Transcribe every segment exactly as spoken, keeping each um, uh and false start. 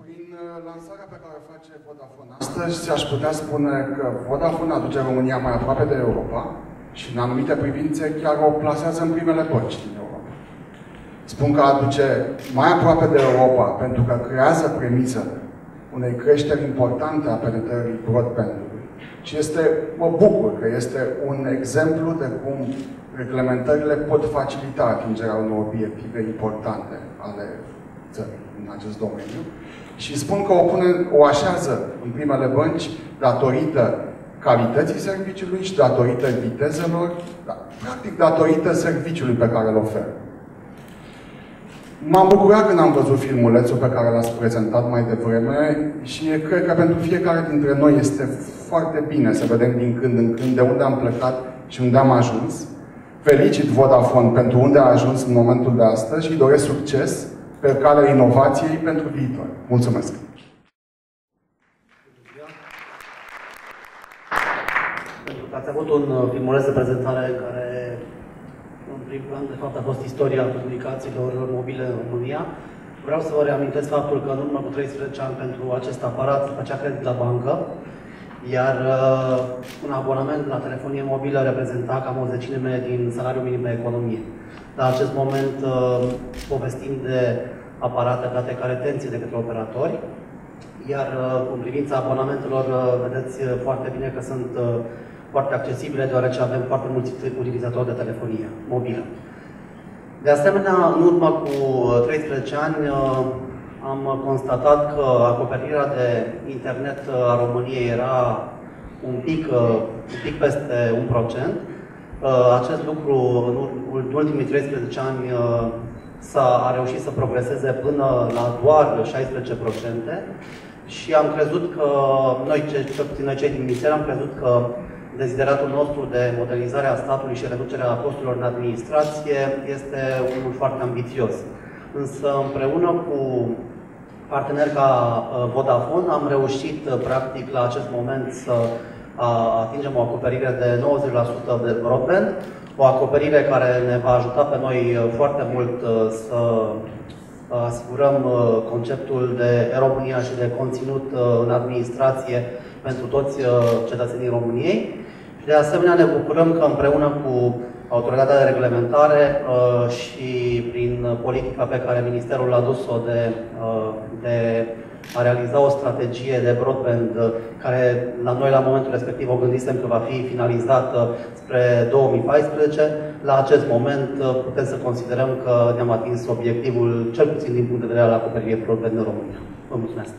Prin lansarea pe care o face Vodafone astăzi, aș putea spune că Vodafone aduce România mai aproape de Europa și în anumite privințe chiar o plasează în primele părți din Europa. Spun că aduce mai aproape de Europa pentru că creează premisele unei creșteri importante a penetrării broadband-ului. Și este, mă bucur că este un exemplu de cum reglementările pot facilita atingerea unor obiective importante ale țării în acest domeniu. Și spun că o, pune, o așează în primele bănci datorită calității serviciului și datorită vitezelor, da, practic datorită serviciului pe care îl oferă. M-am bucurat când am văzut filmulețul pe care l-ați prezentat mai devreme și cred că pentru fiecare dintre noi este foarte bine să vedem din când în când de unde am plecat și unde am ajuns. Felicit Vodafone pentru unde a ajuns în momentul de astăzi și doresc succes pe calea inovației pentru viitor. Mulțumesc! Pentru că ați avut un filmuleț de prezentare care, în primul rând, de fapt, a fost istoria comunicațiilor mobile în România. Vreau să vă reamintesc faptul că în urmă cu treisprezece ani pentru acest aparat se făcea credit la bancă, iar uh, un abonament la telefonie mobilă reprezenta cam o zecime din salariul minim de economie. La acest moment uh, povestim de aparate date ca retenție de către operatori, iar uh, în privința abonamentelor uh, vedeți foarte bine că sunt uh, foarte accesibile, deoarece avem foarte mulți utilizatori de telefonie mobilă. De asemenea, în urmă cu treisprezece ani, uh, am constatat că acoperirea de internet a României era un pic, uh, un pic peste un procent. Acest lucru, în ultimii treisprezece ani, s-a reușit să progreseze până la doar șaisprezece la sută și am crezut că, noi, cel puțin noi cei din minister, am crezut că dezideratul nostru de modernizare a statului și reducerea costurilor în administrație este unul foarte ambițios. Însă, împreună cu parteneri ca Vodafone, am reușit, practic, la acest moment să atingem o acoperire de nouăzeci la sută de broadband, o acoperire care ne va ajuta pe noi foarte mult să asigurăm conceptul de e-România și de conținut în administrație pentru toți cetățenii României. Și de asemenea ne bucurăm că împreună cu autoritatea de reglementare și prin politica pe care Ministerul a dus-o de, de a realiza o strategie de broadband care la noi la momentul respectiv o gândisem că va fi finalizată spre două mii paisprezece. La acest moment putem să considerăm că ne-am atins obiectivul, cel puțin din punct de vedere al acoperirii broadband în România. Vă mulțumesc!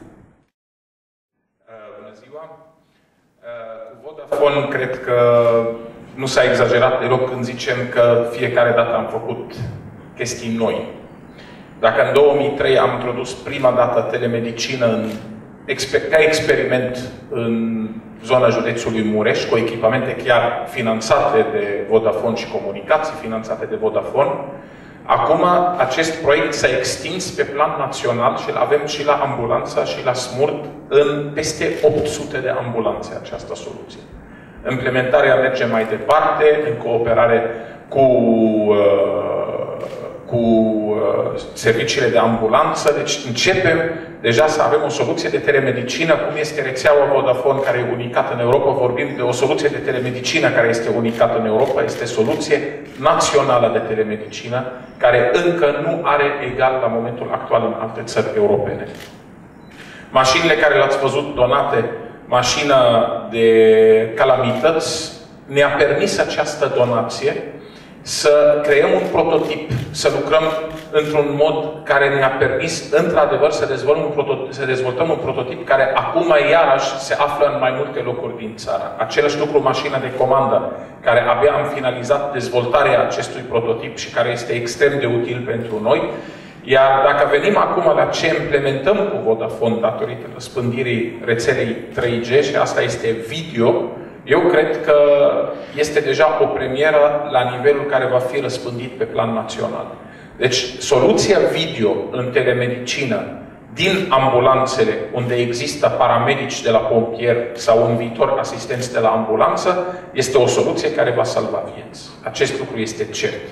Bună ziua! Cu Vodafone cred că nu s-a exagerat deloc când zicem că fiecare dată am făcut chestii noi. Dacă în două mii trei am introdus prima dată telemedicină în, ca experiment în zona județului Mureș, cu echipamente chiar finanțate de Vodafone și comunicații finanțate de Vodafone, acum acest proiect s-a extins pe plan național și îl avem și la ambulanța și la SMURD în peste opt sute de ambulanțe această soluție. Implementarea merge mai departe, în cooperare cu uh, cu uh, serviciile de ambulanță, deci începem deja să avem o soluție de telemedicină, cum este rețeaua Vodafone, care e unicată în Europa. Vorbim de o soluție de telemedicină care este unicată în Europa, este soluție națională de telemedicină, care încă nu are egal la momentul actual în alte țări europene. Mașinile care le-ați văzut donate, mașina de calamități, ne-a permis această donație să creăm un prototip, să lucrăm într-un mod care ne-a permis, într-adevăr, să dezvoltăm, un prototip, să dezvoltăm un prototip care acum, iarăși, se află în mai multe locuri din țară. Același lucru, mașina de comandă, care abia am finalizat dezvoltarea acestui prototip și care este extrem de util pentru noi. Iar dacă venim acum la ce implementăm cu Vodafone datorită răspândirii rețelei trei G, și asta este video, eu cred că este deja o premieră la nivelul care va fi răspândit pe plan național. Deci, soluția video în telemedicină din ambulanțele unde există paramedici de la pompier sau în viitor asistenți de la ambulanță este o soluție care va salva vieți. Acest lucru este cert.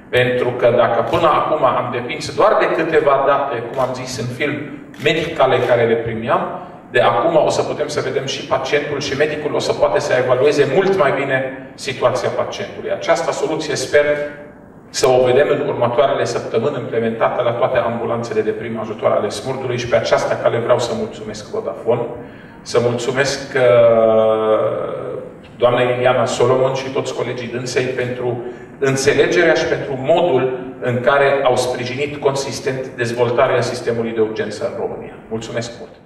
Pentru că dacă până acum am depins doar de câteva date, cum am zis în film, medicale care le primeam, de acum o să putem să vedem și pacientul și medicul o să poate să evalueze mult mai bine situația pacientului. Această soluție sper să o vedem în următoarele săptămâni implementată la toate ambulanțele de prim ajutor ale Smurdului și pe această cale vreau să mulțumesc Vodafone, să mulțumesc doamna Iliana Solomon și toți colegii dânsei pentru înțelegerea și pentru modul în care au sprijinit consistent dezvoltarea sistemului de urgență în România. Mulțumesc mult!